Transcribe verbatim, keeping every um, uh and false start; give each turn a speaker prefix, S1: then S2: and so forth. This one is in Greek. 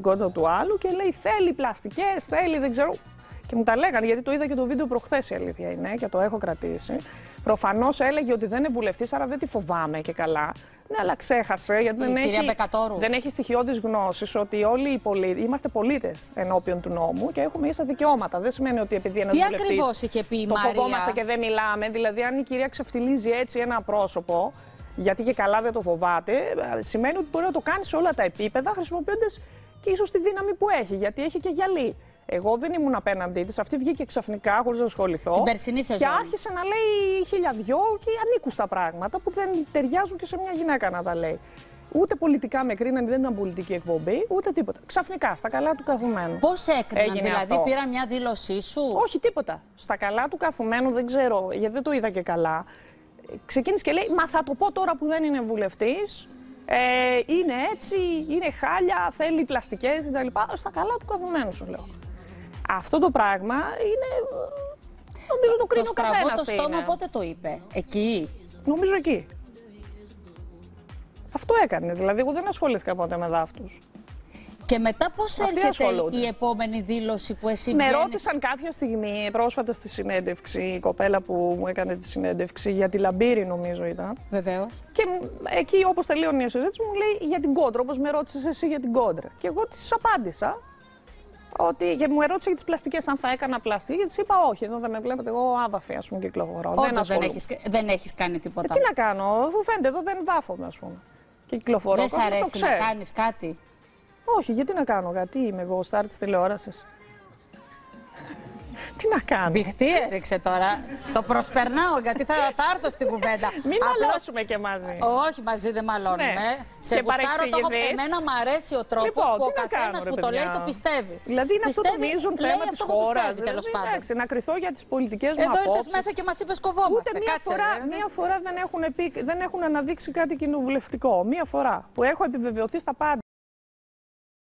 S1: κόντο του άλλου και λέει θέλει πλαστικές, θέλει δεν ξέρω. Και μου τα λέγανε, γιατί το είδα και το βίντεο προχθές, η αλήθεια είναι, και το έχω κρατήσει. Προφανώς έλεγε ότι δεν είναι βουλευτής, άρα δεν τη φοβάμαι και καλά. Ναι, αλλά ξέχασε, γιατί δεν έχει, δεν έχει στοιχειώδεις γνώσεις ότι όλοι οι πολίτες, είμαστε πολίτες ενώπιον του νόμου και έχουμε ίσα δικαιώματα. Δεν σημαίνει ότι επειδή ένας βουλευτής. Τι
S2: ακριβώς είχε πει η
S1: το
S2: Μαρία.
S1: φοβόμαστε και δεν μιλάμε. Δηλαδή, αν η κυρία ξεφτιλίζει έτσι ένα πρόσωπο, γιατί και καλά δεν το φοβάται, σημαίνει ότι μπορεί να το κάνει σε όλα τα επίπεδα, χρησιμοποιώντας και ίσως τη δύναμη που έχει, γιατί έχει και γυαλί. Εγώ δεν ήμουν απέναντί της. Αυτή βγήκε ξαφνικά χωρίς να ασχοληθώ.
S2: Την περσινή σεζόν.
S1: Και άρχισε να λέει χιλιαδιό και ανήκουστα πράγματα που δεν ταιριάζουν και σε μια γυναίκα να τα λέει. Ούτε πολιτικά με κρίνανε, δεν ήταν πολιτική εκπομπή, ούτε τίποτα. Ξαφνικά, στα καλά του καθουμένου.
S2: Πώς έκριναν,
S1: έγινε
S2: δηλαδή
S1: αυτό.
S2: Πήρα μια δήλωσή σου?
S1: Όχι, τίποτα. Στα καλά του καθουμένου, δεν ξέρω, γιατί δεν το είδα και καλά. Ξεκίνησε και λέει, μα θα το πω τώρα που δεν είναι βουλευτής. Ε, είναι έτσι, είναι χάλια, θέλει πλαστικές κτλ. Στα καλά του καθουμένου, σου λέω. Αυτό το πράγμα είναι. Νομίζω το κρίνει ο καθένας.
S2: Το στραβό το στόμα πότε το είπε? Εκεί?
S1: Νομίζω εκεί. Αυτό έκανε. Δηλαδή, εγώ δεν ασχολήθηκα ποτέ με δάφτους.
S2: Και μετά πώς έρχεται η επόμενη δήλωση που εσύ
S1: Με
S2: βγαίνεις...
S1: ρώτησαν κάποια στιγμή πρόσφατα στη συνέντευξη, η κοπέλα που μου έκανε τη συνέντευξη, για τη Λαμπύρη νομίζω ήταν.
S2: Βεβαίως.
S1: Και εκεί όπως τελείωνε η συζήτηση μου λέει για την κόντρα, όπως με ρώτησες εσύ για την κόντρα. Και εγώ της απάντησα. Ότι, και μου ερώτησε για τις πλαστικές, αν θα έκανα πλαστική, και της είπα όχι, εδώ δεν με βλέπετε, εγώ άβαφη ας πούμε κυκλοφορώ.
S2: Όντως δεν έχεις, δεν έχεις κάνει τίποτα.
S1: Ε, τι να κάνω, αφού φαίνεται εδώ δεν βάφομαι ας πούμε. Και κυκλοφορώ.
S2: Δεν σ' αρέσει να κάνεις κάτι?
S1: Όχι, γιατί να κάνω κάτι, είμαι εγώ στάρ της τηλεόρασης. Τι να κάνω.
S2: Μπιχτή έριξε τώρα. Το προσπερνάω γιατί θα, θα έρθω στην κουβέντα.
S1: Μην μαλώσουμε και μαζί.
S2: Όχι, μαζί δεν μαλώνουμε.
S1: Ναι.
S2: Σε γουστάρω το έχω. Εμένα μου αρέσει ο τρόπος
S1: λοιπόν,
S2: που ο καθένας που το λέει το πιστεύει.
S1: Δηλαδή είναι
S2: πιστεύει,
S1: αυτό το μείζον θέμα της χώρας.
S2: Τέλος
S1: δηλαδή,
S2: πάντων.
S1: Εντάξει, να κρυθώ για τις πολιτικές μου
S2: Εδώ
S1: απόψεις.
S2: ήρθες μέσα και μας είπες κοβόμαστε.
S1: Ούτε μία
S2: Κάτσε,
S1: φορά,
S2: ρε,
S1: μία φορά δεν, έχουν πει, δεν έχουν αναδείξει κάτι κοινοβουλευτικό. Μία φορά που έχω επιβεβαιωθεί στα πάντα.